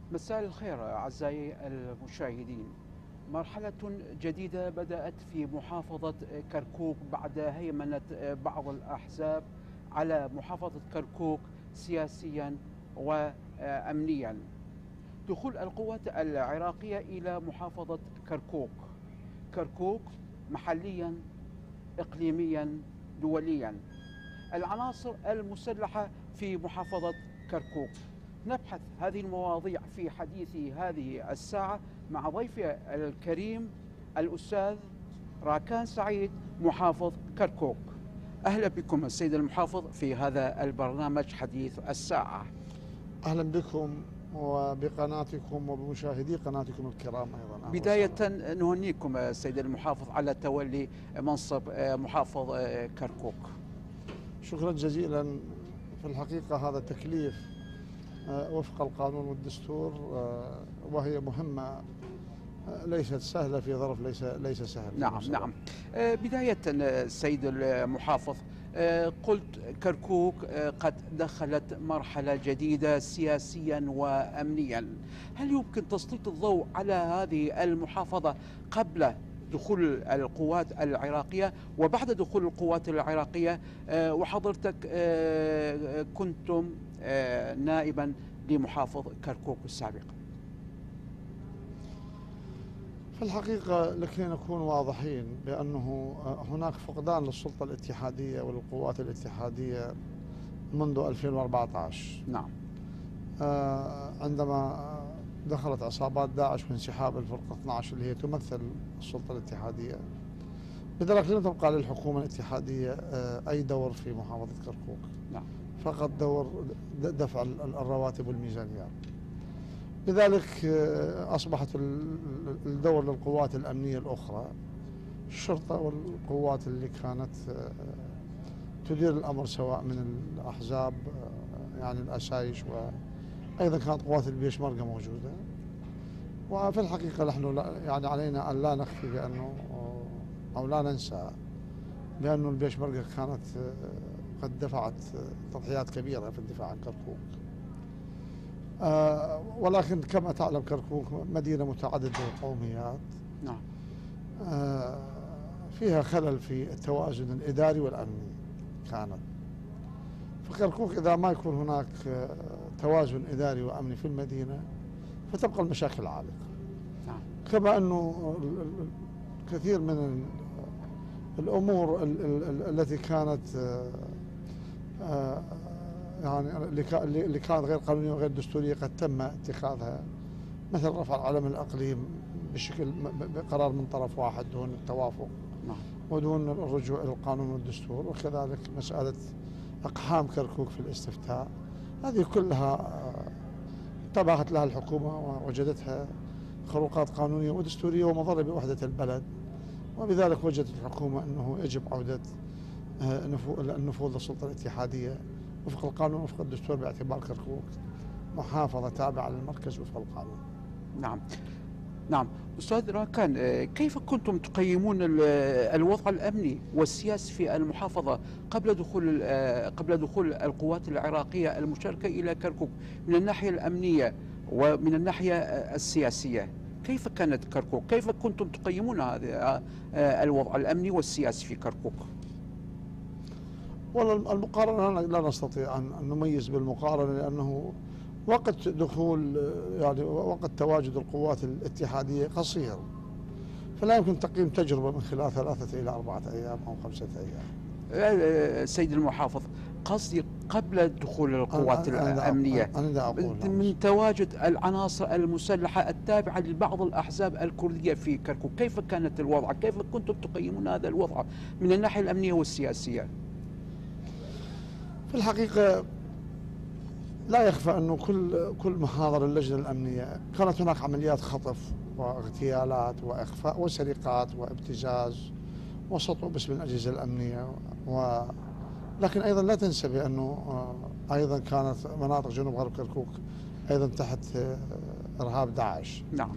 مساء الخير أعزائي المشاهدين. مرحلة جديدة بدأت في محافظة كركوك بعد هيمنة بعض الأحزاب على محافظة كركوك سياسيا وأمنيا. دخول القوات العراقية إلى محافظة كركوك، كركوك محليا، إقليميا، دوليا، العناصر المسلحة في محافظة كركوك. نبحث هذه المواضيع في حديثي هذه الساعة مع ضيفي الكريم الأستاذ راكان سعيد محافظ كركوك. أهلا بكم السيد المحافظ في هذا البرنامج حديث الساعة. أهلا بكم وبقناتكم وبمشاهدي قناتكم الكرام أيضا. بداية نهنيكم السيد المحافظ على تولي منصب محافظ كركوك. شكرا جزيلا. في الحقيقة هذا تكليف وفق القانون والدستور، وهي مهمة ليست سهلة في ظرف ليس سهل. نعم. بداية السيد المحافظ، قلت كركوك قد دخلت مرحلة جديدة سياسيا وأمنيا. هل يمكن تسليط الضوء على هذه المحافظة قبل دخول القوات العراقية وبعد دخول القوات العراقية؟ وحضرتك كنتم نائبا لمحافظ كركوك السابق. في الحقيقة لكي نكون واضحين بأنه هناك فقدان للسلطة الاتحادية وللقوات الاتحادية منذ 2014. نعم. عندما دخلت عصابات داعش وانسحاب الفرقة 12 اللي هي تمثل السلطة الاتحادية، لذلك لم تبقى للحكومة الاتحادية أي دور في محافظة كركوك. نعم. فقط دور دفع الرواتب والميزانيات. لذلك أصبحت الدور للقوات الأمنية الأخرى، الشرطة والقوات اللي كانت تدير الأمر، سواء من الأحزاب يعني الأسايش، وأيضا كانت قوات البيشمركة موجودة. وفي الحقيقة نحن يعني علينا أن لا نخفي بأنه أو لا ننسى بأنه البيشمركة كانت قد دفعت تضحيات كبيرة في الدفاع عن كركوك. ولكن كما تعلم كركوك مدينة متعددة القوميات. نعم. فيها خلل في التوازن الإداري والأمني كانت. فكركوك إذا ما يكون هناك توازن إداري وأمني في المدينة فتبقى المشاكل عالقة. نعم. كما أنه كثير من الأمور التي كانت يعني اللي كانت غير قانونية وغير دستورية قد تم اتخاذها، مثل رفع علم الأقليم بقرار من طرف واحد دون التوافق. نعم. ودون الرجوع إلى القانون والدستور. وكذلك مسألة أقحام كركوك في الاستفتاء، هذه كلها انتبهت لها الحكومة ووجدتها خروقات قانونية ودستورية ومضرة بوحدة البلد، وبذلك وجدت الحكومة أنه يجب عودة النفوذ للسلطة الاتحادية وفق القانون وفق الدستور، باعتبار كركوك محافظة تابعة للمركز وفق القانون. نعم. أستاذ راكان، كيف كنتم تقيمون الوضع الأمني والسياسي في المحافظة قبل دخول القوات العراقية المشاركة إلى كركوك، من الناحية الأمنية ومن الناحية السياسية؟ كيف كانت كركوك؟ كيف كنتم تقيمون هذا الوضع الأمني والسياسي في كركوك؟ والله المقارنة لا نستطيع أن نميز بالمقارنة، لأنه وقت دخول يعني وقت تواجد القوات الاتحادية قصير، فلا يمكن تقييم تجربة من خلال 3 إلى 4 أيام أو 5 أيام. سيد المحافظ، قصدي قبل دخول القوات الأمنية، من تواجد العناصر المسلحة التابعة لبعض الأحزاب الكردية في كركوك، كيف كانت الوضع؟ كيف كنتم تقيمون هذا الوضع من الناحية الأمنية والسياسية؟ في الحقيقة لا يخفى أنه كل محاضر اللجنة الأمنية كانت هناك عمليات خطف واغتيالات وإخفاء وسرقات وابتزاز وسطو باسم الأجهزة الأمنية. لكن أيضا لا تنسى بأنه أيضا كانت مناطق جنوب غرب كركوك أيضا تحت إرهاب داعش. نعم.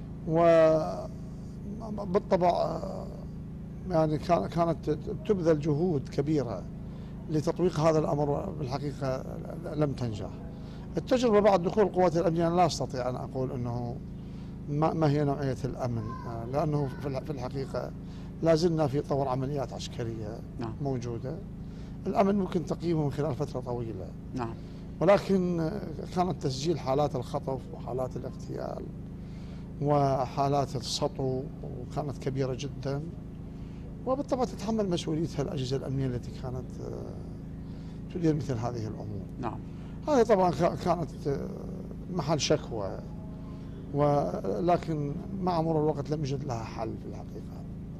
وبالطبع يعني كانت تبذل جهود كبيرة لتطبيق هذا الأمر، بالحقيقة لم تنجح. التجربة بعد دخول القوات الأمنية لا أستطيع أن أقول أنه ما هي نوعية الأمن، لأنه في الحقيقة لا زلنا في طور عمليات عسكرية نعم. موجودة. الأمن ممكن تقييمه من خلال فترة طويلة، نعم. ولكن كانت تسجيل حالات الخطف وحالات الاغتيال وحالات السطو وكانت كبيرة جدا، وبالطبع تتحمل مسؤوليتها الأجهزة الأمنية التي كانت تدير مثل هذه الأمور. نعم. هذه طبعا كانت محل شكوى، ولكن مع مرور الوقت لم يوجد لها حل في الحقيقة.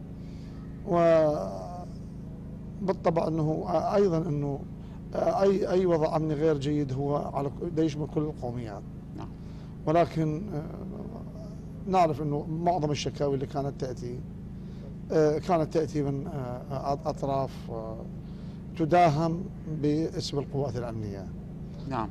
وبالطبع أنه أيضا أنه أي وضع أمني غير جيد هو يشمل كل القوميات. نعم. ولكن نعرف أنه معظم الشكاوي اللي كانت تأتي من أطراف تداهم باسم القوات الأمنية. نعم.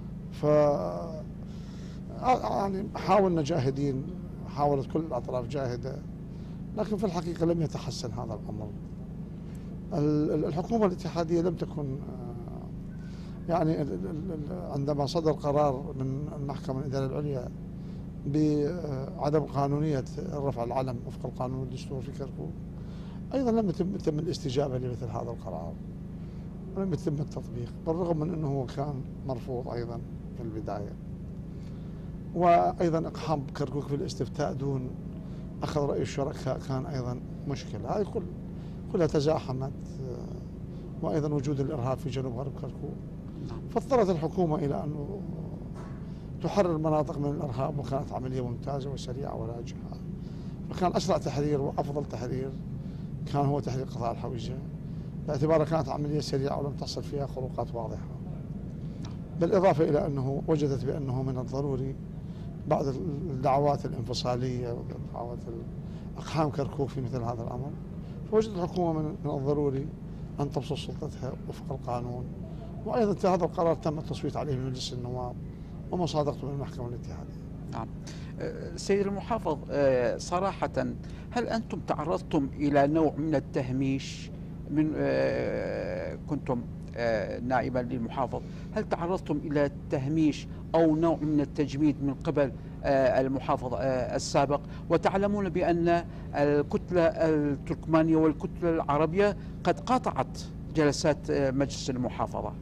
يعني حاولنا جاهدين، حاولت كل الأطراف جاهدة، لكن في الحقيقة لم يتحسن هذا الأمر. الحكومة الاتحادية لم تكن يعني عندما صدر قرار من المحكمة الإدارية العليا بعدم قانونية رفع العلم وفق القانون والدستور في كركوك، أيضا لم يتم الاستجابة لمثل هذا القرار ولم يتم التطبيق، بالرغم من أنه هو كان مرفوض أيضا في البداية. وأيضا إقحام كركوك في الاستفتاء دون أخذ رأي الشركاء كان أيضا مشكلة. هذه كلها تزاحمت، وأيضا وجود الإرهاب في جنوب غرب كركوك، فاضطرت الحكومة إلى أن تحرر مناطق من الإرهاب، وكانت عملية ممتازة وسريعة وناجحة. فكان أسرع تحرير وأفضل تحرير كان هو تحرير قطاع الحويجة، باعتبارها كانت عملية سريعة ولم تحصل فيها خروقات واضحة. بالإضافة إلى أنه وجدت بأنه من الضروري بعد الدعوات الانفصالية ودعوات إقحام كركوك في مثل هذا الأمر، فوجدت الحكومة من الضروري أن تبسط سلطتها وفق القانون. وأيضا هذا القرار تم التصويت عليه من مجلس النواب ومصادقته من المحكمة الاتحادية. نعم. سيد المحافظ، صراحة هل أنتم تعرضتم إلى نوع من التهميش من كنتم نائبا للمحافظ؟ هل تعرضتم إلى التهميش أو نوع من التجميد من قبل المحافظ السابق؟ وتعلمون بأن الكتلة التركمانية والكتلة العربية قد قاطعت جلسات مجلس المحافظة.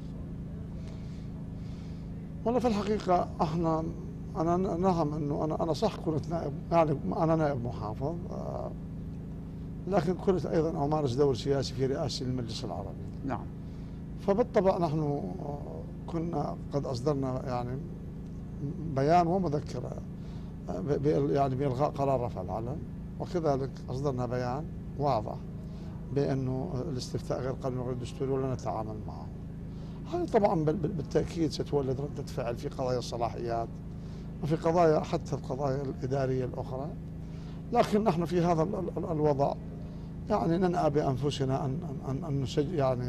والله في الحقيقة أنا نعم أنه أنا صح كنت نائب، يعني أنا نائب محافظ، لكن كنت أيضا أمارس دور سياسي في رئاسة المجلس العربي. نعم. فبالطبع نحن كنا قد أصدرنا يعني بيان ومذكرة يعني بإلغاء قرار رفع العلم، وكذلك أصدرنا بيان واضح بأنه الاستفتاء غير قانوني وغير دستوري ولا نتعامل معه. هذا طبعا بالتأكيد ستولد ردة فعل في قضايا الصلاحيات وفي قضايا حتى القضايا الإدارية الأخرى. لكن نحن في هذا الوضع يعني ننأى بأنفسنا أن يعني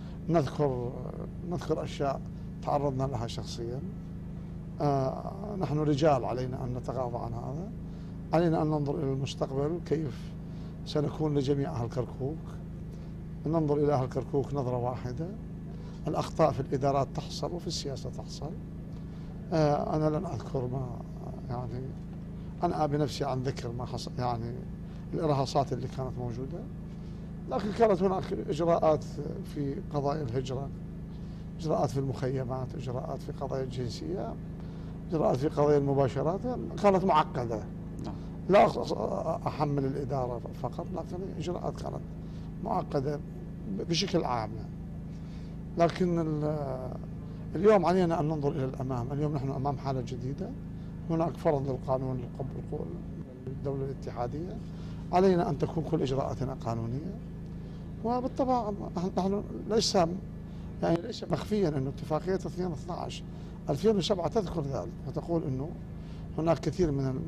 نذكر أشياء تعرضنا لها شخصيا. نحن رجال، علينا أن نتغاضى عن هذا، علينا أن ننظر إلى المستقبل كيف سنكون لجميع أهل كركوك، ننظر إلى أهل كركوك نظرة واحدة. الأخطاء في الإدارات تحصل وفي السياسة تحصل. أنا لن أذكر ما يعني أنأى بنفسي عن ذكر ما حصل، يعني الإرهاصات اللي كانت موجودة، لكن كانت هناك إجراءات في قضايا الهجرة، إجراءات في المخيمات، إجراءات في قضايا الجنسية، إجراءات في قضايا المباشرات، كانت معقدة. لا أحمل الإدارة فقط، لكن إجراءات كانت معقدة بشكل عام. لكن اليوم علينا أن ننظر إلى الأمام. اليوم نحن أمام حالة جديدة، هناك فرض للقانون للدولة الاتحادية، علينا أن تكون كل إجراءاتنا قانونية. وبالطبع نحن ليس مخفيا أن اتفاقية 2/12/2007 تذكر ذلك وتقول أنه هناك كثير من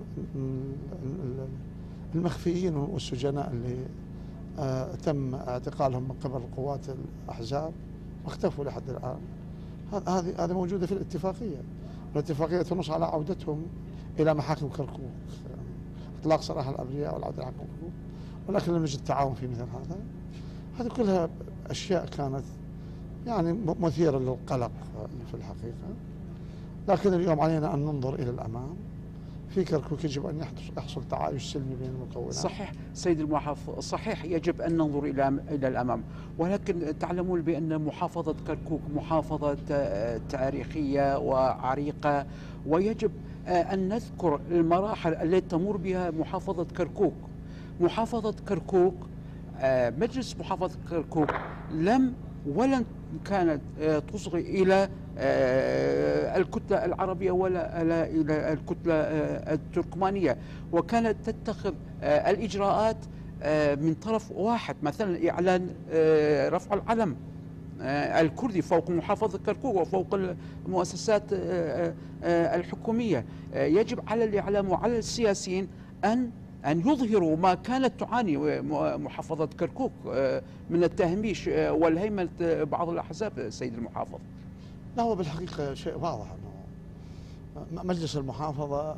المخفيين والسجناء اللي تم اعتقالهم من قبل قوات الأحزاب واختفوا لحد الآن. هذه موجودة في الاتفاقية. الاتفاقية تنص على عودتهم إلى محاكم كركوك، إطلاق سراح الأبرياء والعودة إلى كركوك، ولكن لم يوجد تعاون في مثل هذا. هذه كلها أشياء كانت يعني مثيرة للقلق في الحقيقة. لكن اليوم علينا أن ننظر إلى الأمام. في كركوك يجب أن يحصل تعايش سلمي بين المكونات. صحيح سيد المحافظ، صحيح يجب أن ننظر إلى الأمام، ولكن تعلمون بأن محافظة كركوك محافظة تاريخية وعريقة، ويجب أن نذكر المراحل التي تمر بها محافظة كركوك. محافظة كركوك، مجلس محافظة كركوك ولن كانت تصغي إلى الكتلة العربية ولا إلى الكتلة التركمانية، وكانت تتخذ الإجراءات من طرف واحد، مثلا إعلان رفع العلم الكردي فوق محافظة كركوك وفوق المؤسسات الحكومية. يجب على الإعلام وعلى السياسيين أن يظهروا ما كانت تعاني محافظة كركوك من التهميش والهيمنة بعض الأحزاب. سيد المحافظ، لا، هو بالحقيقة شيء واضح أنه مجلس المحافظة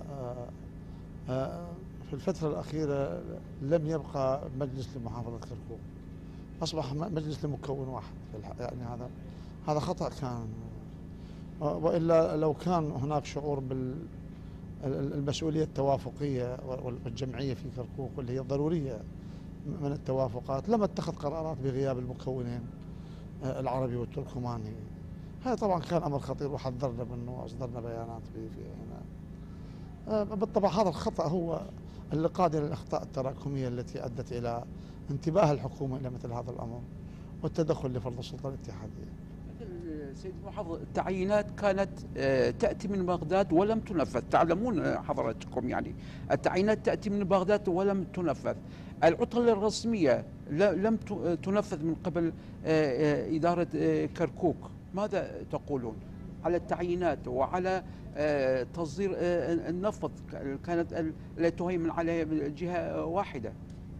في الفترة الأخيرة لم يبقى مجلس لمحافظة كركوك، أصبح مجلس لمكون واحد. يعني هذا خطأ كان، وإلا لو كان هناك شعور بالمسؤولية التوافقية والجمعية في كركوك واللي هي ضرورية من التوافقات، لما اتخذ قرارات بغياب المكونين العربي والتركماني. هذا طبعا كان أمر خطير وحذرنا منه وأصدرنا بيانات به في هنا. بالطبع هذا الخطأ هو اللي قاد إلى الأخطاء التراكمية التي أدت إلى انتباه الحكومة إلى مثل هذا الأمر والتدخل لفرض السلطة الاتحادية. سيد المحافظ، التعيينات كانت تأتي من بغداد ولم تنفذ، تعلمون حضراتكم، يعني التعيينات تأتي من بغداد ولم تنفذ. العطل الرسمية لم تنفذ من قبل إدارة كركوك. ماذا تقولون على التعيينات وعلى تصدير النفط كانت لا تهيمن عليها جهة واحدة؟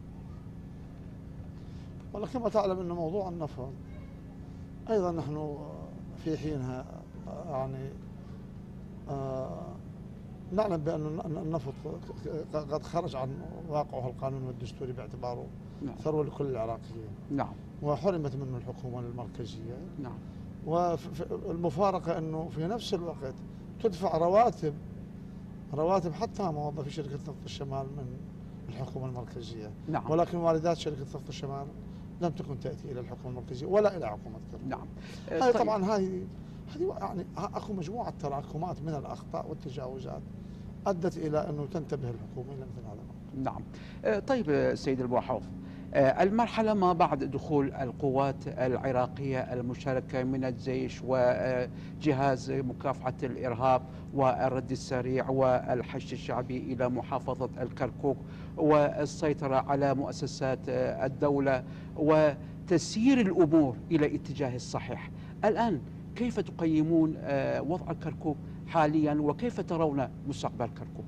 والله كما تعلم أن موضوع النفط أيضا نحن في حينها يعني نعلم بأن النفط قد خرج عن واقعه القانوني والدستوري باعتباره ثروة لكل العراقيين. نعم. وحرمت منه الحكومة المركزية. نعم. والمفارقة أنه في نفس الوقت تدفع رواتب حتى موظفي شركة نفط الشمال من الحكومة المركزية. نعم. ولكن واردات شركة نفط الشمال لم تكن تأتي إلى الحكومة المركزية ولا إلى حكومة كركوك. نعم. هذه طبعا هذه يعني اكو مجموعة تراكمات من الأخطاء والتجاوزات أدت إلى أنه تنتبه الحكومة إلى مثل هذا الأمر. نعم. طيب سيد المحافظ، المرحلة ما بعد دخول القوات العراقية المشاركة من الجيش وجهاز مكافحة الإرهاب والرد السريع والحشد الشعبي إلى محافظة الكركوك والسيطرة على مؤسسات الدولة وتسيير الأمور إلى اتجاه الصحيح، الآن كيف تقيمون وضع كركوك حاليا وكيف ترون مستقبل كركوك؟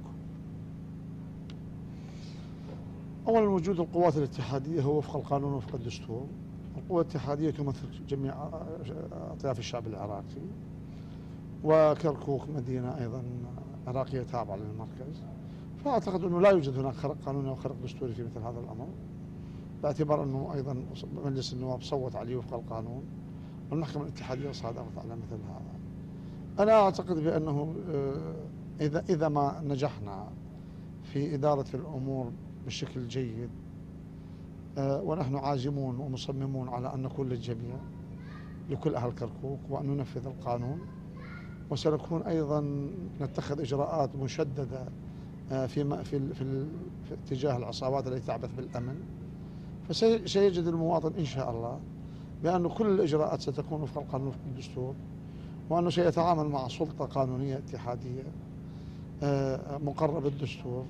أولا، وجود القوات الاتحادية هو وفق القانون وفق الدستور. القوة الاتحادية تمثل جميع أطياف الشعب العراقي، وكركوك مدينة أيضا عراقية تابعة للمركز، فأعتقد أنه لا يوجد هناك خرق قانوني أو خرق دستوري في مثل هذا الأمر، باعتبار أنه أيضا مجلس النواب صوت عليه وفق القانون والمحكمة الاتحادية صادقت على مثل هذا. أنا أعتقد بأنه إذا ما نجحنا في إدارة الأمور بشكل جيد، ونحن عازمون ومصممون على أن نكون للجميع لكل أهل كركوك وأن ننفذ القانون، وسنكون أيضا نتخذ إجراءات مشددة في اتجاه العصابات التي تعبث بالأمن، فسيجد المواطن إن شاء الله بأن كل الإجراءات ستكون وفق القانون وفق الدستور، وأنه سيتعامل مع سلطة قانونية اتحادية مقررة بالدستور.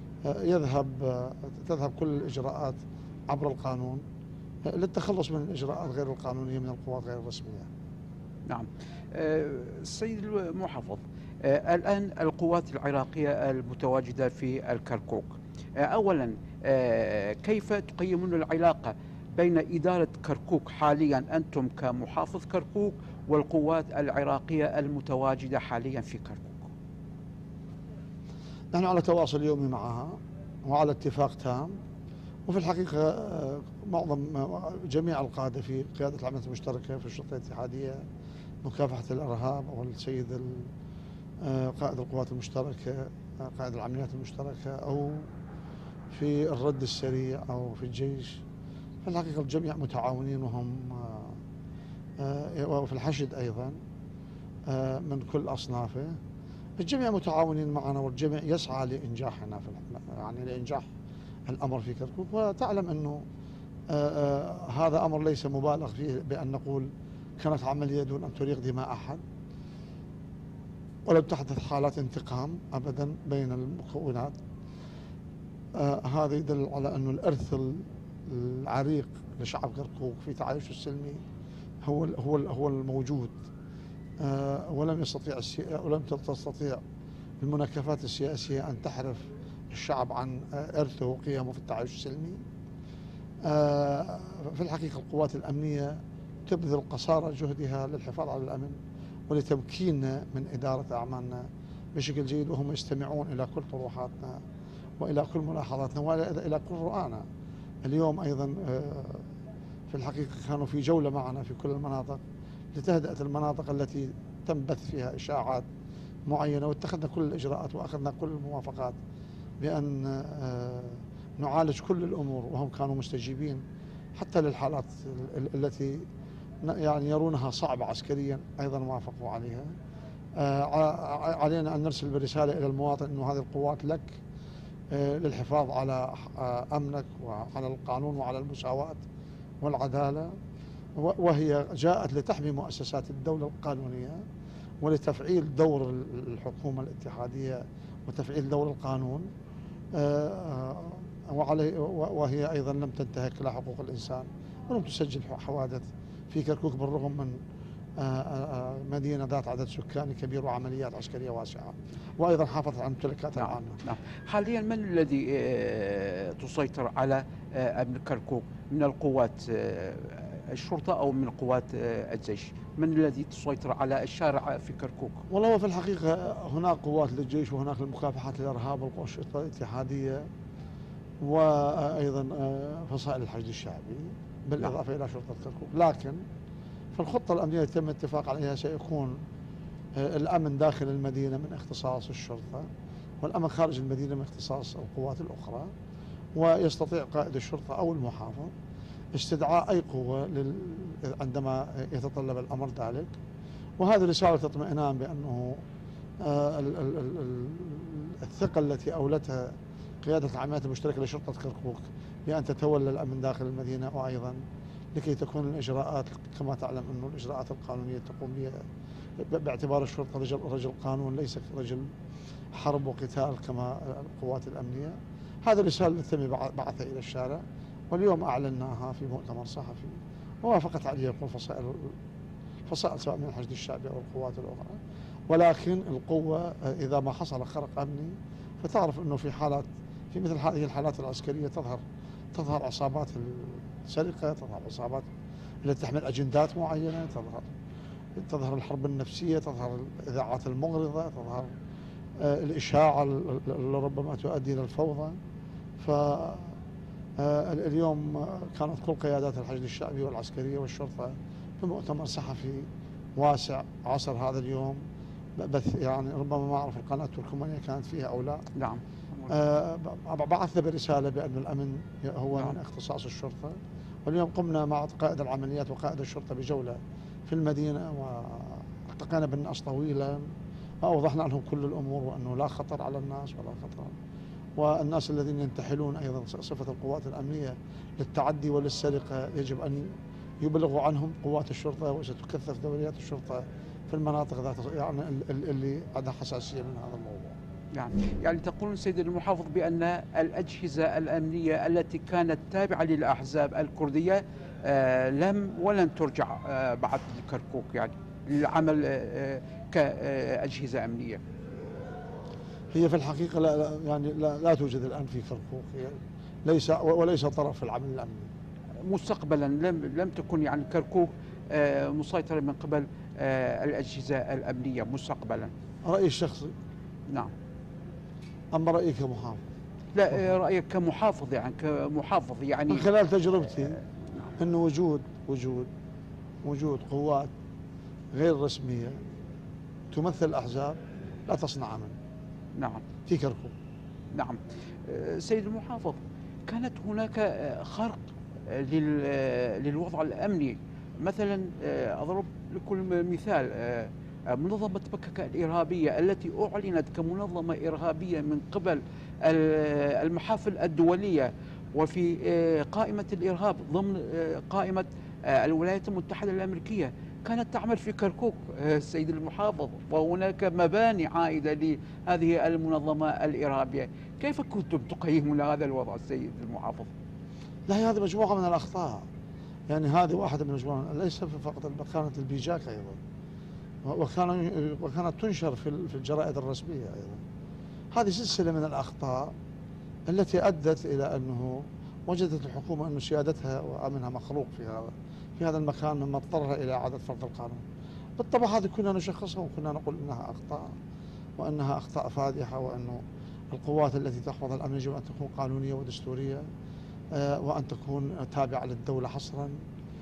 تذهب كل الإجراءات عبر القانون للتخلص من الإجراءات غير القانونية من القوات غير الرسمية. نعم. السيد المحافظ، الآن القوات العراقية المتواجدة في الكركوك، أولا كيف تقيمون العلاقة بين إدارة كركوك حاليا أنتم كمحافظ كركوك والقوات العراقية المتواجدة حاليا في كركوك؟ نحن على تواصل يومي معها وعلى اتفاق تام، وفي الحقيقة جميع القادة في قيادة العمليات المشتركة في الشرطة الاتحادية مكافحة الإرهاب والسيد قائد القوات المشتركة، قائد العمليات المشتركة، أو في الرد السريع أو في الجيش. في الحقيقة الجميع متعاونين، وفي الحشد أيضا من كل أصنافه. الجميع متعاونين معنا، والجميع يسعى لإنجاحنا يعني لإنجاح الأمر في كركوك. وتعلم أنه هذا أمر ليس مبالغ فيه بأن نقول كانت عملية دون أن تريق دماء أحد، ولم تحدث حالات انتقام أبدا بين المكونات. هذا يدل على أنه الإرث العريق لشعب كركوك في تعايشه السلمي هو الموجود. ولم تستطيع المناكفات السياسية أن تحرف الشعب عن إرثه وقيمه في التعايش السلمي. في الحقيقة القوات الأمنية تبذل قصارى جهدها للحفاظ على الأمن ولتمكيننا من إدارة أعمالنا بشكل جيد، وهم يستمعون إلى كل طروحاتنا وإلى كل ملاحظاتنا وإلى كل رؤانا. اليوم أيضا في الحقيقة كانوا في جولة معنا في كل المناطق لتهدئة المناطق التي تنبث فيها إشاعات معينة، واتخذنا كل الإجراءات وأخذنا كل الموافقات بأن نعالج كل الأمور، وهم كانوا مستجيبين حتى للحالات التي يعني يرونها صعبة عسكريا أيضا وافقوا عليها. علينا أن نرسل برسالة إلى المواطن أن هذه القوات لك للحفاظ على أمنك وعلى القانون وعلى المساواة والعدالة، وهي جاءت لتحمي مؤسسات الدولة القانونية ولتفعيل دور الحكومة الاتحادية وتفعيل دور القانون. وهي أيضا لم تنتهك لا حقوق الإنسان ولم تسجل حوادث في كركوك، بالرغم من مدينة ذات عدد سكاني كبير وعمليات عسكرية واسعة، وأيضا حافظت على ممتلكاتها العامة. نعم. حاليا من الذي تسيطر على أمن كركوك من القوات الشرطة أو من قوات الجيش؟ من الذي تسيطر على الشارع في كركوك؟ والله في الحقيقة هناك قوات للجيش وهناك لمكافحة الإرهاب والقوى الشرطة الاتحادية، وأيضا فصائل الحشد الشعبي بالإضافة إلى شرطة كركوك. لكن في الخطة الأمنية تم الاتفاق عليها سيكون الأمن داخل المدينة من اختصاص الشرطة، والأمن خارج المدينة من اختصاص القوات الأخرى، ويستطيع قائد الشرطة أو المحافظ استدعاء أي قوة عندما يتطلب الأمر ذلك. وهذه رسالة اطمئنان بأنه الثقة التي أولتها قيادة العمليات المشتركة لشرطة كركوك بأن تتولى الأمن داخل المدينة، وأيضا لكي تكون الإجراءات كما تعلم أنه الإجراءات القانونية تقوم بها باعتبار الشرطة رجل قانون ليس رجل حرب وقتال كما القوات الأمنية. هذه الرسالة التي تم بعثها إلى الشارع، واليوم أعلناها في مؤتمر صحفي ووافقت عليها كل فصائل سواء من الحشد الشعبي أو القوات الأخرى. ولكن القوة إذا ما حصل خرق أمني فتعرف أنه في مثل هذه الحالات العسكرية تظهر عصابات السرقة، تظهر عصابات التي تحمل أجندات معينة، تظهر الحرب النفسية، تظهر الإذاعات المغرضة، تظهر الإشاعة اللي ربما تؤدي إلى الفوضى. فاليوم كانت كل قيادات الحشد الشعبي والعسكرية والشرطة في مؤتمر صحفي واسع عصر هذا اليوم، بث يعني ربما ما أعرف القناة التركمانية كانت فيها أو لا. نعم. بعثنا برسالة بأن الأمن هو من اختصاص الشرطة، واليوم قمنا مع قائد العمليات وقائد الشرطة بجولة في المدينة والتقينا بالناس طويلا وأوضحنا لهم كل الأمور، وأنه لا خطر على الناس ولا خطر، والناس الذين ينتحلون أيضا صفة القوات الأمنية للتعدي وللسرقة يجب أن يبلغوا عنهم قوات الشرطة، وستكثف دوريات الشرطة في المناطق ذات يعني اللي عندها حساسية من هذا الموضوع. يعني تقولون سيد المحافظ بأن الأجهزة الأمنية التي كانت تابعة للأحزاب الكردية ولن ترجع بعد لكركوك يعني للعمل كأجهزة أمنية؟ هي في الحقيقة لا توجد الآن في كركوك، وليس طرف في العمل الأمني. مستقبلا لم تكن يعني كركوك مسيطرة من قبل الأجهزة الأمنية مستقبلا؟ رأيي الشخصي. نعم. أما رأيي كمحافظ؟ لا، رأيك كمحافظ يعني من خلال تجربتي أنه وجود قوات غير رسمية تمثل الأحزاب لا تصنع أمن نعم. في كركوك. نعم. سيد المحافظ، كانت هناك خرق للوضع الأمني. مثلا أضرب لكم مثال، منظمة بكك الإرهابية التي أعلنت كمنظمة إرهابية من قبل المحافل الدولية، وفي قائمة الإرهاب ضمن قائمة الولايات المتحدة الأمريكية، كانت تعمل في كركوك السيد المحافظ، وهناك مباني عائدة لهذه المنظمة الإرهابية. كيف كنتم تقيمون هذا الوضع السيد المحافظ؟ لا، هذه مجموعة من الأخطاء، يعني هذه واحدة من مجموعة، ليس فقط كانت البيجاك أيضا، وكانت تنشر في الجرائد الرسمية أيضا. هذه سلسلة من الأخطاء التي أدت إلى أنه وجدت الحكومة أن سيادتها وأمنها مخروق في هذا المكان، مما اضطر إلى إعادة فرض القانون. بالطبع هذه كنا نشخصها وكنا نقول أنها أخطاء، وأنها أخطاء فادحة، وأنه القوات التي تحفظ الأمن يجب أن تكون قانونية ودستورية، وأن تكون تابعة للدولة حصرا.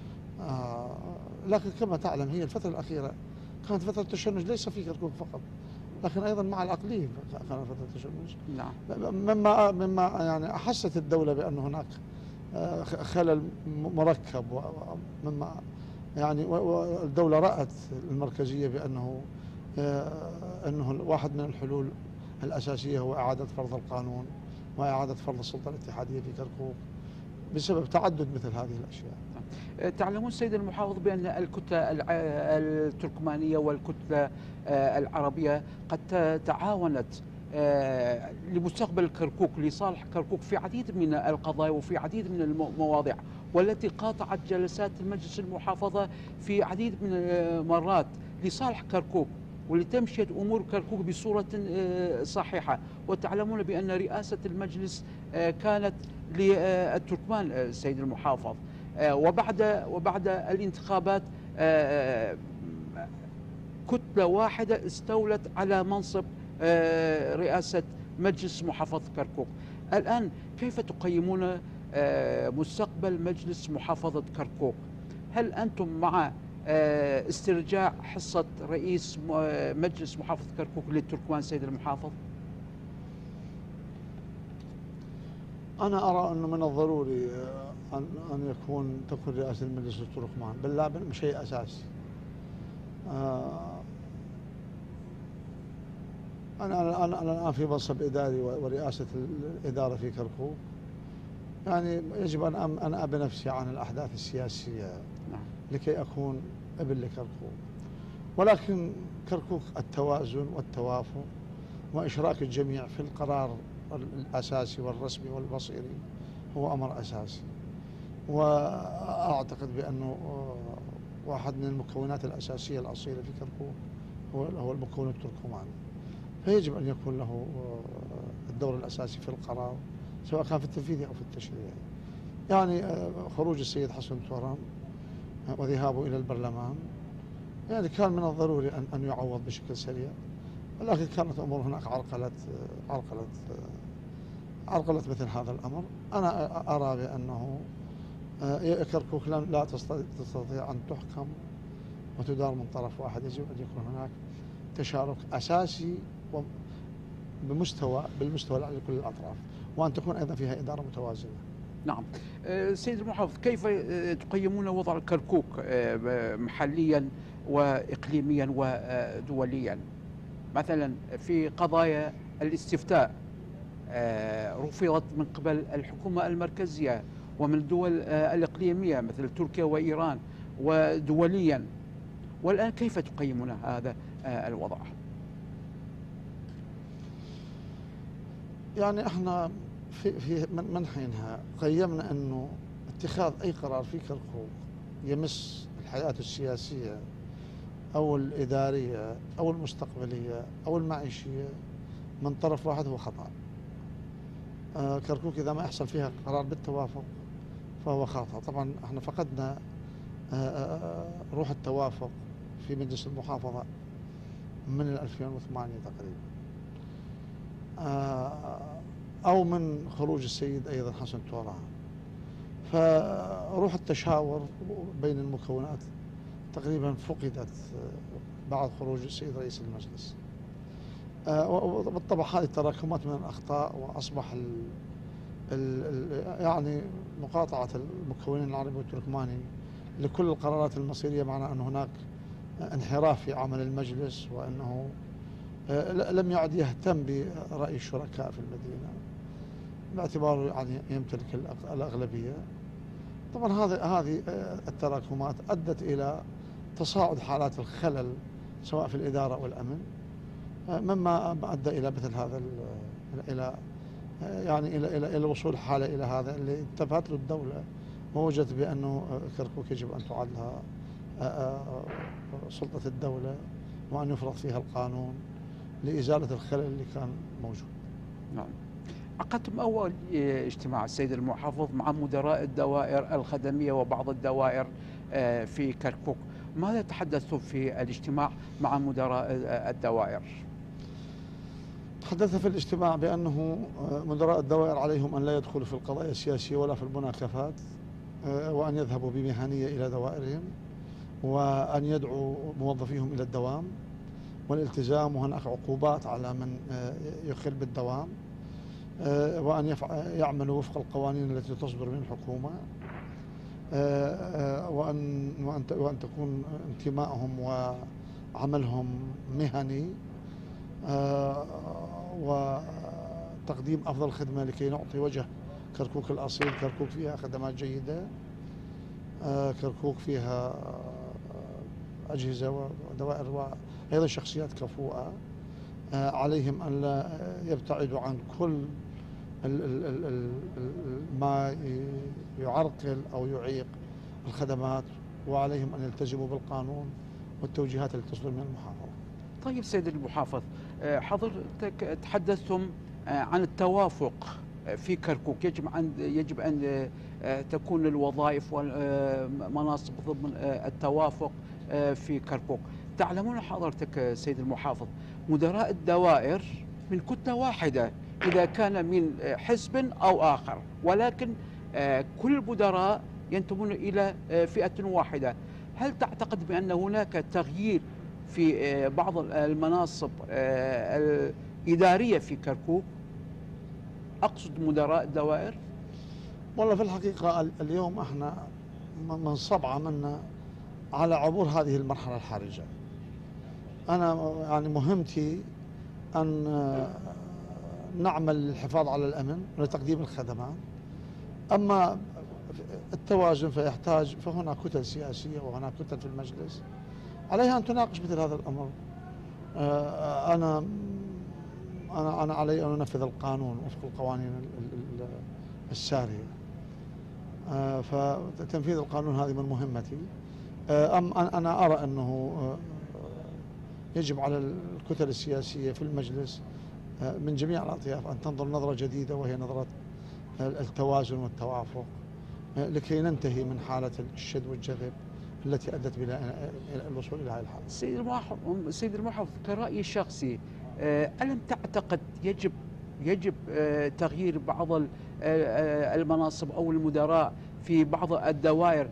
لكن كما تعلم هي الفترة الأخيرة كانت فترة تشنج، ليس في كركوك فقط لكن أيضا مع الأقليم كانت فترة تشنج. نعم. مما يعني أحست الدولة بأن هناك خلل مركب، ومما يعني والدولة رأت المركزية بأنه واحد من الحلول الأساسية هو إعادة فرض القانون وإعادة فرض السلطة الاتحادية في كركوك بسبب تعدد مثل هذه الأشياء. تعلمون سيد المحافظ بأن الكتلة التركمانية والكتلة العربية قد تعاونت لمستقبل كركوك، لصالح كركوك، في عديد من القضايا وفي عديد من المواضيع، والتي قاطعت جلسات المجلس المحافظة في عديد من المرات لصالح كركوك ولتمشية أمور كركوك بصورة صحيحة. وتعلمون بأن رئاسة المجلس كانت للتركمان السيد المحافظ، وبعد الانتخابات كتلة واحدة استولت على منصب رئاسة مجلس محافظة كركوك. الآن كيف تقيمون مستقبل مجلس محافظة كركوك؟ هل أنتم مع استرجاع حصة رئيس مجلس محافظة كركوك للتركمان سيد المحافظ؟ أنا أرى أنه من الضروري أن تكون رئاسة المجلس للتركمان، بل لا شيء أساسي. أنا الآن في منصب إداري ورئاسة الإدارة في كركوك، يعني يجب أن أنأى بنفسي عن الأحداث السياسية لكي أكون ابن لكركوك. ولكن كركوك التوازن والتوافق وإشراك الجميع في القرار الأساسي والرسمي والمصيري هو أمر أساسي، وأعتقد بأنه واحد من المكونات الأساسية الأصيلة في كركوك هو المكون التركماني، فيجب أن يكون له الدور الأساسي في القرار، سواء كان في التنفيذي أو في التشريعي. يعني خروج السيد حسن توران وذهابه إلى البرلمان يعني كان من الضروري أن يعوض بشكل سريع، ولكن كانت أمور هناك عرقلت مثل هذا الأمر. أنا أرى بأنه كركوك لا تستطيع أن تحكم وتدار من طرف واحد، يجب أن يكون هناك تشارك أساسي بالمستوى لكل الأطراف، وأن تكون أيضا فيها إدارة متوازنة. نعم. سيد المحافظ، كيف تقيمون وضع كركوك محليا وإقليميا ودوليا؟ مثلا في قضايا الاستفتاء رفضت من قبل الحكومة المركزية ومن الدول الإقليمية مثل تركيا وإيران، ودوليا. والآن كيف تقيمون هذا الوضع؟ يعني احنا في من حينها قيمنا انه اتخاذ اي قرار في كركوك يمس الحياة السياسية او الادارية او المستقبلية او المعيشية من طرف واحد هو خطأ. كركوك اذا ما يحصل فيها قرار بالتوافق فهو خطأ. طبعا احنا فقدنا روح التوافق في مجلس المحافظة من 2008 تقريبا، أو من خروج السيد أيضا حسن توران، فروح التشاور بين المكونات تقريبا فقدت بعد خروج السيد رئيس المجلس. وبالطبع هذه تراكمات من الأخطاء، وأصبح يعني مقاطعة المكونين العربي والتركماني لكل القرارات المصيرية، معنى أن هناك انحراف في عمل المجلس، وأنه لم يعد يهتم برأي الشركاء في المدينة باعتباره يعني يمتلك الأغلبية. طبعا هذه التراكمات أدت إلى تصاعد حالات الخلل سواء في الإدارة أو الأمن، مما أدى إلى مثل هذا إلى يعني إلى وصول حالة إلى هذا اللي انتبهت له الدولة، ووجدت بأنه كركوك يجب أن تعاد لها سلطة الدولة، وأن يفرض فيها القانون لإزالة الخلل اللي كان موجود. نعم. عقدتم أول اجتماع السيد المحافظ مع مدراء الدوائر الخدمية وبعض الدوائر في كركوك، ماذا تحدثتم في الاجتماع مع مدراء الدوائر؟ تحدثت في الاجتماع بأنه مدراء الدوائر عليهم أن لا يدخلوا في القضايا السياسية ولا في المناكفات، وأن يذهبوا بمهنية إلى دوائرهم، وأن يدعوا موظفيهم إلى الدوام والالتزام، وهناك عقوبات على من يخل بالدوام، وأن يعملوا وفق القوانين التي تصدر من الحكومة، وأن تكون انتمائهم وعملهم مهني، وتقديم أفضل خدمة لكي نعطي وجه كركوك الأصيل. كركوك فيها خدمات جيدة، كركوك فيها أجهزة ودوائر وأيضا شخصيات كفؤة. عليهم أن لا يبتعدوا عن كل ما يعرقل أو يعيق الخدمات، وعليهم أن يلتزموا بالقانون والتوجيهات التي تصدر من المحافظة. طيب سيد المحافظ، حضرتك تحدثتم عن التوافق في كركوك، يجب أن تكون الوظائف والمناصب ضمن التوافق في كركوك. تعلمون حضرتك سيد المحافظ مدراء الدوائر من كتلة واحدة إذا كان من حزب أو آخر، ولكن كل المدراء ينتمون إلى فئة واحدة. هل تعتقد بأن هناك تغيير في بعض المناصب الإدارية في كركوك؟ أقصد مدراء الدوائر. والله في الحقيقة اليوم احنا منصب عملنا على عبور هذه المرحلة الحرجة. أنا يعني مهمتي أن نعمل للحفاظ على الأمن ولتقديم الخدمات. أما التوازن فهناك كتل سياسية وهناك كتل في المجلس عليها أن تناقش مثل هذا الأمر. أنا علي أن أنفذ القانون وفق القوانين السارية، فتنفيذ القانون هذه من مهمتي. أنا أرى أنه يجب على الكتل السياسية في المجلس من جميع الأطياف أن تنظر نظرة جديدة، وهي نظرة التوازن والتوافق، لكي ننتهي من حالة الشد والجذب التي أدت إلى الوصول إلى هذه الحالة. سيد المحافظ، كرأيي الشخصي، ألم تعتقد يجب تغيير بعض المناصب أو المدراء في بعض الدوائر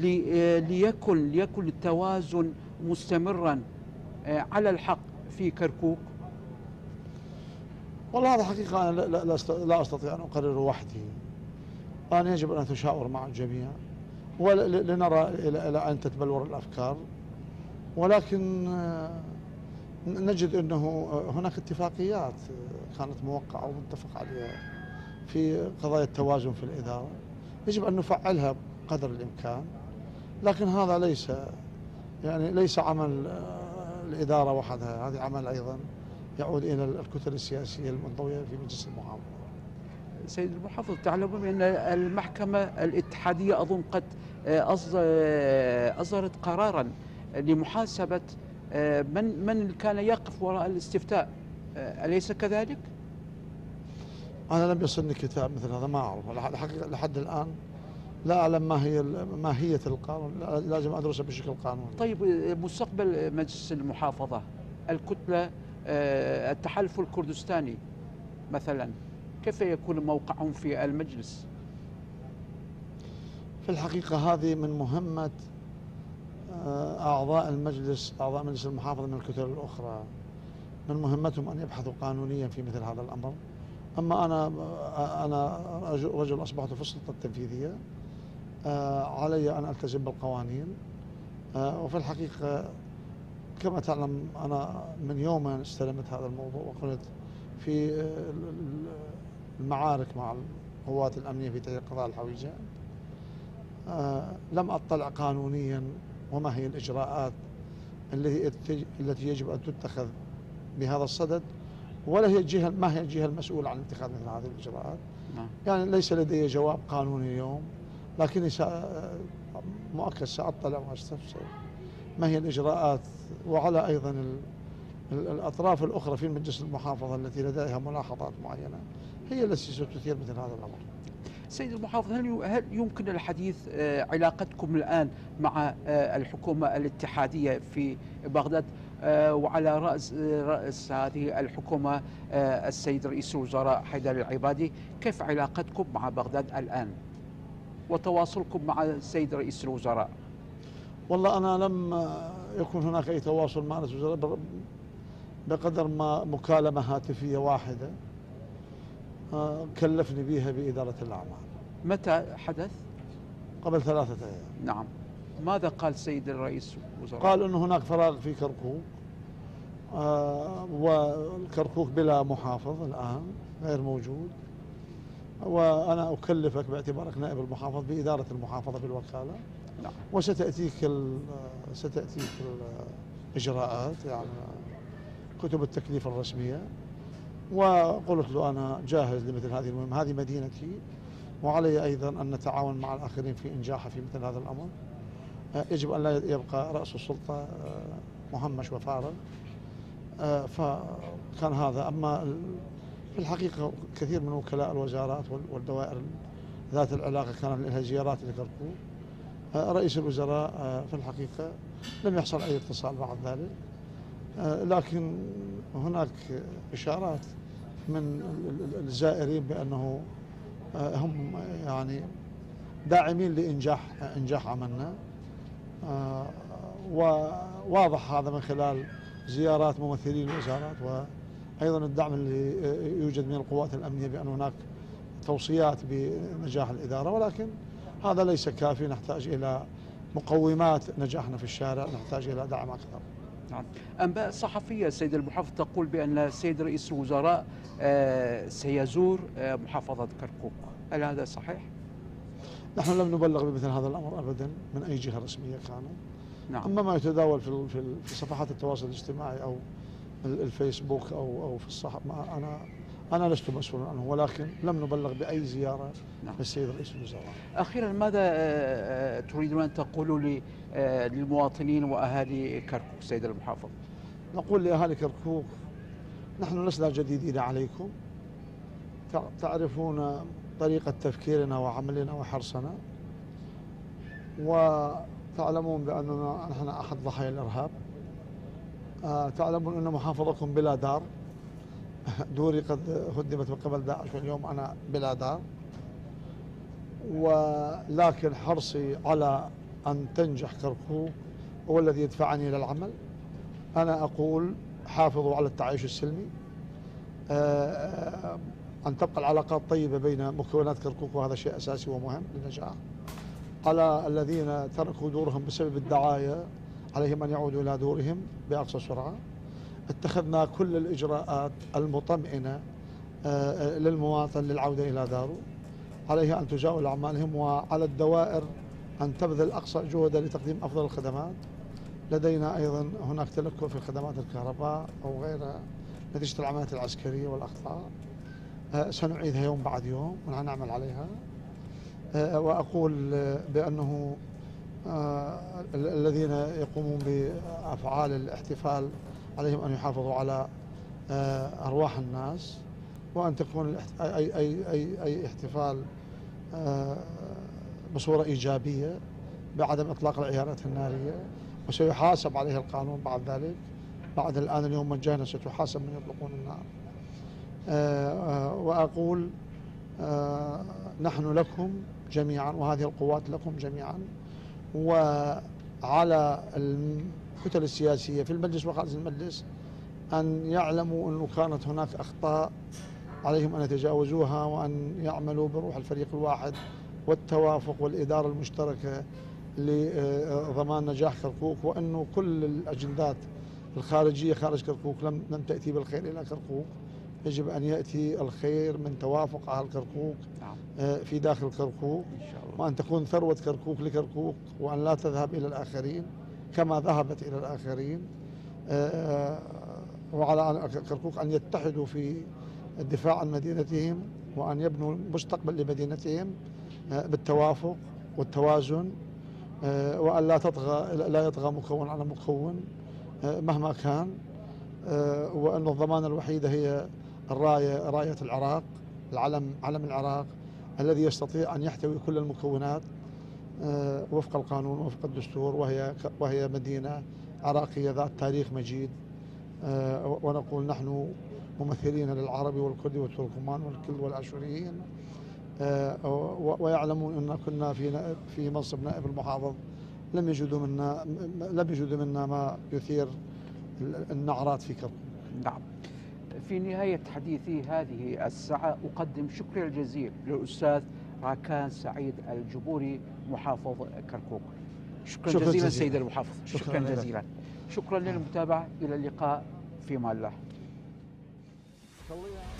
ليكن التوازن مستمرا على الحق في كركوك؟ والله هذا حقيقة أنا لا أستطيع أن أقرر وحدي. أنا يجب أن أتشاور مع الجميع ولنرى إلى أين تتبلور الأفكار، ولكن نجد أنه هناك اتفاقيات كانت موقعة ومتفق عليها في قضايا التوازن في الإدارة، يجب أن نفعلها قدر الإمكان. لكن هذا ليس عمل الإدارة وحدها، هذا عمل أيضا يعود إلى الكتل السياسية المنضوية في مجلس المحافظة. سيد المحافظ، تعلمون بأن المحكمة الاتحادية أظن قد أصدرت قرارا لمحاسبة من كان يقف وراء الاستفتاء، أليس كذلك؟ أنا لم يصلني كتاب مثل هذا، ما أعرف الحقيقة لحد الآن، لا أعلم ما هي ماهية القانون، لازم أدرسه بشكل قانوني. طيب مستقبل مجلس المحافظة، الكتلة التحالف الكردستاني مثلا، كيف يكون موقعهم في المجلس؟ في الحقيقة هذه من مهمة أعضاء مجلس المحافظة من الكتل الأخرى، من مهمتهم أن يبحثوا قانونيا في مثل هذا الأمر. أما أنا رجل أصبحت في السلطة التنفيذية، علي أن ألتزم بالقوانين. وفي الحقيقة كما تعلم أنا من يوم أن استلمت هذا الموضوع وكنت في المعارك مع القوات الأمنية في تحقيق قضاء الحويجة، لم أطلع قانونيا وما هي الإجراءات التي يجب أن تتخذ بهذا الصدد، ولا هي الجهة ما هي الجهة المسؤولة عن اتخاذ مثل هذه الإجراءات. يعني ليس لدي جواب قانوني اليوم، لكني مؤكد سأطلع وأستفسر ما هي الإجراءات، وعلى أيضا الأطراف الأخرى في مجلس المحافظة التي لديها ملاحظات معينة هي التي ستثير مثل هذا الأمر. سيد المحافظ، هل يمكن الحديث علاقتكم الآن مع الحكومة الاتحادية في بغداد، وعلى رأس هذه الحكومة السيد رئيس الوزراء حيدر العبادي؟ كيف علاقتكم مع بغداد الآن وتواصلكم مع السيد رئيس الوزراء؟ والله أنا لم يكن هناك أي تواصل مع رئيس الوزراء بقدر ما مكالمة هاتفية واحدة كلفني بها بإدارة الأعمال. متى حدث؟ قبل 3 أيام. نعم. ماذا قال سيد الرئيس الوزراء؟ قال أن هناك فراغ في كركوك، والكركوك بلا محافظ الآن غير موجود، وأنا أكلفك باعتبارك نائب المحافظ بإدارة المحافظة بالوكالة. نعم. وستأتيك الإجراءات، يعني كتب التكليف الرسمية. وقلت له أنا جاهز لمثل هذه المهمة، هذه مدينتي، وعلي أيضا أن نتعاون مع الآخرين في إنجاحها في مثل هذا الأمر. يجب أن لا يبقى رأس السلطة مهمش وفارغ. فكان هذا. أما في الحقيقة كثير من وكلاء الوزارات والدوائر ذات العلاقة كان لها زيارات لكركوك. رئيس الوزراء في الحقيقة لم يحصل أي اتصال بعد ذلك، لكن هناك إشارات من الزائرين بأنه هم يعني داعمين لإنجاح عملنا، وواضح هذا من خلال زيارات ممثلين الوزارات، وأيضا الدعم اللي يوجد من القوات الأمنية بأن هناك توصيات بنجاح الإدارة. ولكن هذا ليس كافي، نحتاج إلى مقومات نجاحنا في الشارع، نحتاج إلى دعم أكثر. نعم. أنباء صحفية سيد المحافظ تقول بأن السيد رئيس الوزراء سيزور محافظة كركوك، هل هذا صحيح؟ نحن لم نبلغ بمثل هذا الأمر أبدا من أي جهة رسمية كانت. نعم. أما ما يتداول في صفحات التواصل الاجتماعي أو الفيسبوك أو في الصحف، أنا لست مسؤولا عنه، ولكن لم نبلغ بأي زيارة. نعم. للسيد رئيس الوزراء. أخيرا، ماذا تريدون أن تقولوا للمواطنين وأهالي كركوك سيد المحافظ؟ نقول لأهالي كركوك نحن لسنا جديدين عليكم، تعرفون طريقة تفكيرنا وعملنا وحرصنا، وتعلمون بأننا نحن أحد ضحايا الإرهاب. تعلمون أن محافظتكم بلا دار، دوري قد هدمت من قبل داعش، واليوم أنا بلا دار. ولكن حرصي على أن تنجح كركوك هو الذي يدفعني إلى العمل. أنا أقول حافظوا على التعايش السلمي، أن تبقى العلاقات طيبة بين مكونات كركوك، وهذا شيء أساسي ومهم للنجاح. على الذين تركوا دورهم بسبب الدعاية عليهم أن يعودوا إلى دورهم بأقصى سرعة. اتخذنا كل الإجراءات المطمئنة للمواطن للعودة إلى داره، عليها أن تجاول أعمالهم، وعلى الدوائر أن تبذل أقصى جهدها لتقديم أفضل الخدمات. لدينا أيضا هناك تلكؤ في خدمات الكهرباء أو غيرها نتيجة العمليات العسكرية والأخطاء، سنعيدها يوم بعد يوم ونعمل عليها. وأقول بأنه الذين يقومون بأفعال الاحتفال عليهم أن يحافظوا على أرواح الناس، وأن تكون أي احتفال بصورة إيجابية بعدم إطلاق العيارات النارية، وسيحاسب عليه القانون بعد ذلك. بعد الآن اليوم مجانا ستحاسب من يطلقون النار. وأقول نحن لكم جميعا، وهذه القوات لكم جميعا، وعلى الكتل السياسية في المجلس وخارج المجلس أن يعلموا أنه كانت هناك أخطاء عليهم أن يتجاوزوها، وأن يعملوا بروح الفريق الواحد والتوافق والإدارة المشتركة لضمان نجاح كركوك، وأنه كل الأجندات الخارجية خارج كركوك لم تأتي بالخير إلى كركوك. يجب أن يأتي الخير من توافق أهل كركوك في داخل كركوك، إن شاء الله. وأن تكون ثروة كركوك لكركوك، وأن لا تذهب إلى الآخرين كما ذهبت إلى الآخرين. وعلى كركوك أن يتحدوا في الدفاع عن مدينتهم، وأن يبنوا مستقبل لمدينتهم بالتوافق والتوازن، وأن لا يطغى مكون على مكون مهما كان، وأن الضمانة الوحيدة هي راية العراق، علم العراق الذي يستطيع أن يحتوي كل المكونات وفق القانون وفق الدستور، وهي مدينة عراقية ذات تاريخ مجيد. ونقول نحن ممثلين للعربي والكردي والتركمان والكلد والآشوريين، ويعلمون أن كنا في منصب نائب المحافظ لم يجدوا منا ما يثير النعرات في كركوك. نعم. في نهاية حديثي هذه الساعة أقدم شكري الجزيل للأستاذ راكان سعيد الجبوري محافظ كركوك. شكرا جزيلا سيد المحافظ. شكرا جزيلا. شكرا للمتابعة. إلى اللقاء في أمان الله.